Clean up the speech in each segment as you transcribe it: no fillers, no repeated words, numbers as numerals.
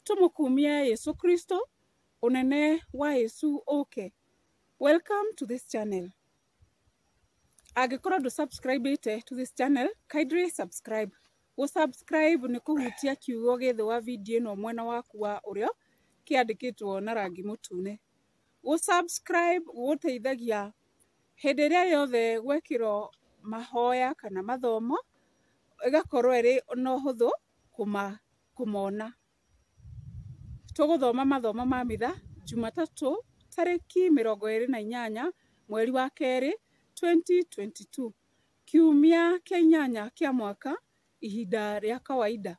Tumukumia Yesu Kristo, unene wa Yesu oke. Welcome to this channel. Agikora do subscribe to this channel, kindly subscribe. Subscribe ni kuhutia kiugo githe wa video no mwena waku wa urio kiandikitwo na rangi mutune. Subscribe guteithagia hindi iria yothe gwekiro mahoya kana mathomo igakorwo iri no huthu kumona. Tuguthoma mathomo ma mitha Jumatatu tariki 28 mweri wa keri 2022 kiumia kia 8 kia mwaka ihinda ria kawaida.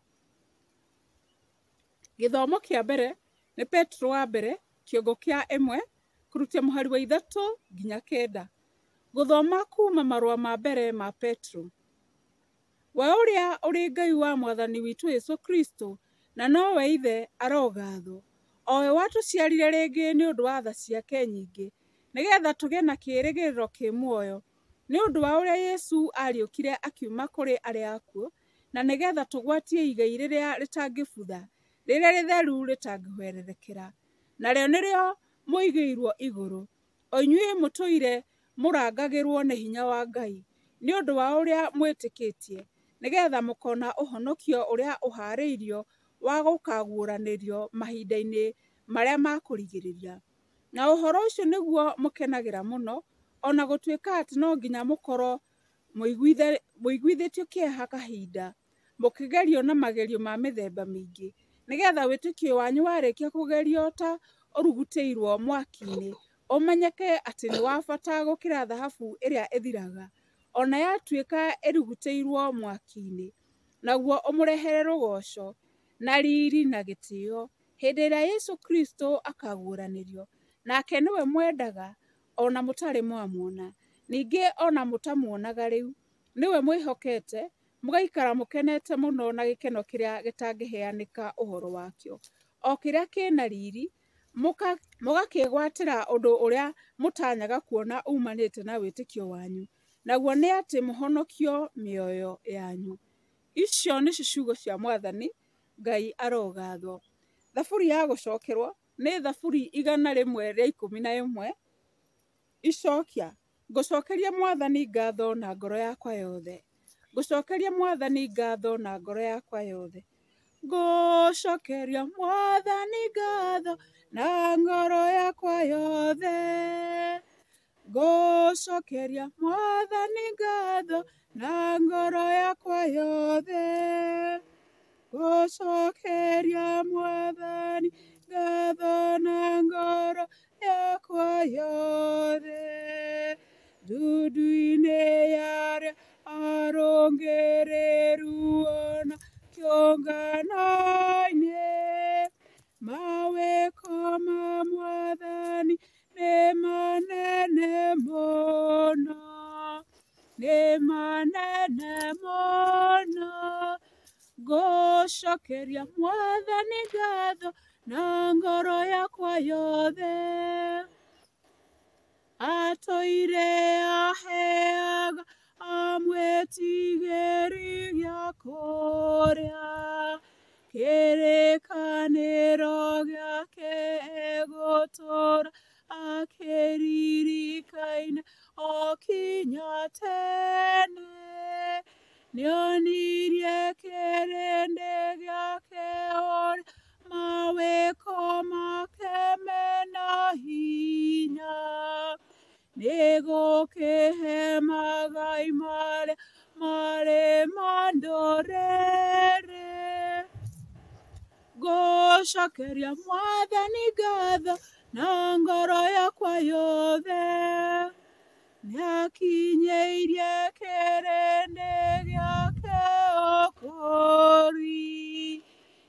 Githomo kia mbere ni Petro wa mbere kiongo kia 1 kurutia muhari wa 3 nginya 9. Guthoma kuma marua ma mbere ma Petro. We uria uri Ngai wa Mwathani witu Yesu Kristo na nowe ithe arogatho. Owe watuciarire ringi ni undu wa tha ciake nyingi nigetha tugie na kirigiriro ki muoyo ni undu wa uria Yesu ariukire akiuma kuri aria akuo na nigetha tugwatie igai riria ritangibutha riria ritheru ritangihwererekera na rio nirio muigiirwo iguru o inyui mutuire murangagirwo ni hinya wa Ngai ni undu wa uria mwitikitie nigetha mukona uhonokio uria uhariirio wa gukaguranirio mahinda-ini maria makurigiriria. Na uhoro ucio niguo mukenagira muno ona gutuika ati no nginya mukoro muiguithetio kieha kahinda mukigerio na magerio ma mithemba mingi nigetha witikio wanyu warikia kugerio ta uruguteiirwo mwaki-ini umenyeke ati ni wa bata gukira thahabu iria ithiraga ona yatuika iruguteiirwo mwaki-ini naguo umurehere rugoco na riri na gitio hindi iria Yesu Kristo akaguranirio nake niwe mwendaga ona mutari mwamuona ningi ona mutamuonaga riu niwe mwihokete mugaikara mukenete muno na gikeno kiria gitangiheanika uhoro wakio o kiria kina riri mugakigwatira undu uria mutanyaga kuona umanite na witikio wanyu naguo ni ati muhonokio mioyo yanyu. Icio ni ciugo cia Mwathani. Ngai arogatho. Thaburi ya gucokerwo ni Thaburi 111 icokia. Ngucokeria Mwathani ngatho na ngoro yakwa yothe. Ngucokeria Mwathani ngatho na ngoro yakwa yothe. Ngucokeria Mwathani ngatho na ngoro yakwa yothe. Ngucokeria Mwathani ngatho na ngoro yakwa yothe. Ngucokeria Mwathani ngatho na ngoro yakwa yothe. Ndudu-ini yaria arungireru ona kiungano-ini mawiko ma Mwathani ni manene muno, ni manene muno. Ngucokeria Mwathani ngatho na ngoro yakwa yothe. Atoire aheaga amwetigeri gia kuria kirikaniro giake egutura akiririkaine o kinya tene. Nionirie kirindi giake ori mawiko make mena hinya. Nigukihe magai mare mandorere. Ngucokeria Mwathani ngatho na ngoro yakwa yothe. Niakinyeirie kirindi giake okori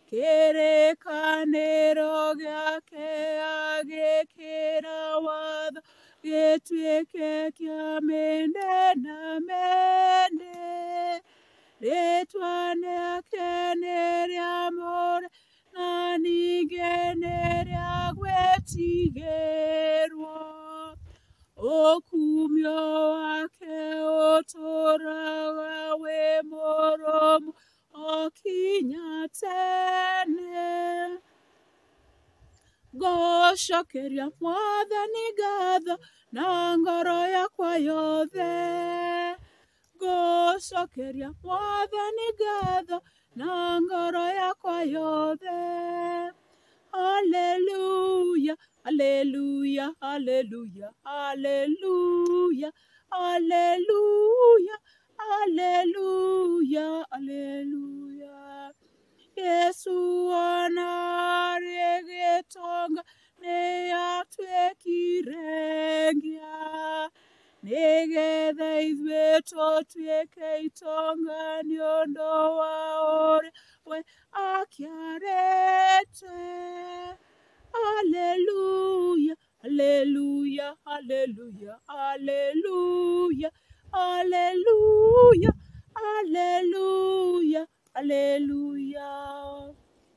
kirikaniro giake agikira watho gituike kia mende na mende. Ritwa riake ni ria more na ningi ni ria gwitigirwo. Okumio wake uturaga wi murumu o kinya tene. Ngūcokeria Mwathani ngatho na ngoro yakwa yothe. Ngūcokeria Mwathani ngatho na ngoro yakwa yothe. Hallelujah, hallelujah, hallelujah, hallelujah, hallelujah, hallelujah, hallelujah. Yesu onare gĩtonga nĩ atwĩkire ngia, nĩgetha ithuĩ tũtuĩke itonga nĩ ũndũ wa ũrĩa we akĩarĩte. Hallelujah, hallelujah, hallelujah, hallelujah, hallelujah, hallelujah, hallelujah.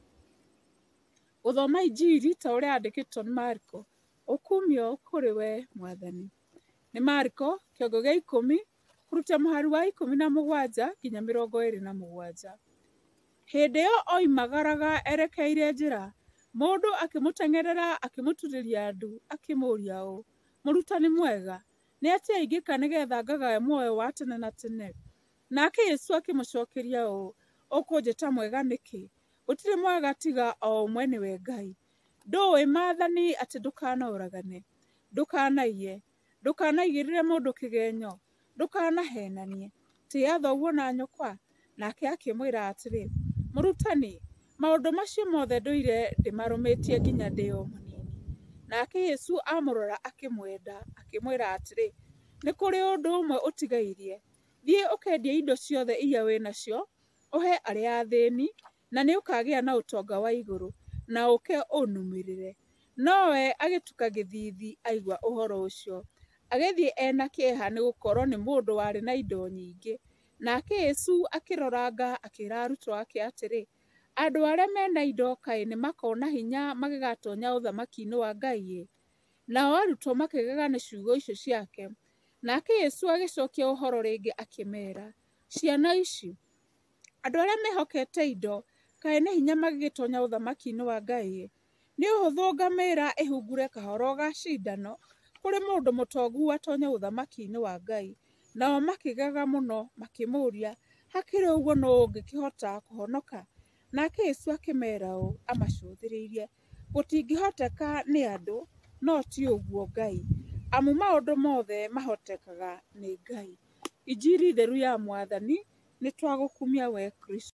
Gũthoma injiri ta ũrĩa yandĩkĩtwo nĩ Marko, ũkumio kũrĩ we Mwathani. Nĩ Marko kĩongo gĩa 10 kũruta mũhari wa 17 nginya 27. Hĩndĩ ĩyo oimagaraga erekeire njĩra, mũndũ akĩmũteng'erera akĩmũturĩria ndu akĩmũũria ũũ: Mũrutani mwega, nĩ atĩa ingĩka nĩgetha ngagae muoyo wa tene na tene? Nake Yesu akĩmũcokeria ũũ: Ũkũnjĩta mwega nĩkĩ? Gũtirĩ mwega tiga o ũmwe nĩwe Ngai. Ndũũĩ maathani atĩ ndũkanoragane, ndũkanaiye, ndũkanaigĩrĩre mũndũ kĩgenyo, ndũkanaheenanie, tĩĩa thoguo na nyũkwa. Nake akĩmwĩra atĩrĩ: Mũrutani, maũndũ macio mothe ndũire ndĩmarũmĩtie nginya ndĩ o mũnini. Nake Yesu amũrora akĩmwenda, akĩmwĩra atĩrĩ: Nĩ kũrĩ ũndũ ũmwe ũtigairie. Thiĩ ũkendie indo ciothe iria wĩ nacio, ũhe arĩa athĩni, na nĩ ũkagĩa na ũtonga wa igũrũ, na ũke ũnũmĩrĩre. Nowe agĩtuka gĩthiithi aigua ũhoro ũcio, agĩthiĩ ena kĩeha nĩ gũkorwo nĩ mũndũ warĩ na indo nyingĩ. Nake Yesu akĩroranga akĩĩra arutwo ake atĩrĩ: Andũ arĩa mena indo kaĩ nĩ makona hinya magĩgatonya ũthamaki-inĩ wa Ngai? Nao arutwo makĩgega nĩ ciugo icio ciake. Nake Yesu agĩcokia ũhoro rĩngĩ akĩmeera: Ciana ici, andũ arĩa mehokete indo, kaĩ nĩ hinya magĩgĩtonya ũthamaki-inĩ wa Ngai? Nĩ ũhũthũ ngamĩĩra ĩhungure kahoro ga cindano kũrĩ mũndũ mũtongu atonye ũthamaki-inĩ wa Ngai. Nao makĩgega mũno makĩmũũria, hakĩrĩ ũguo nũũ ũngĩkĩhota kũhonoka? Nake Yesu akĩmeera ũũ amacũthĩrĩirie: Gũtingĩhoteka nĩ andũ, no ti ũguo Ngai, amu maũndũ mothe mahotekaga nĩ Ngai. Injiri theru ya Mwathani, nĩ twagũkumia we Kristo.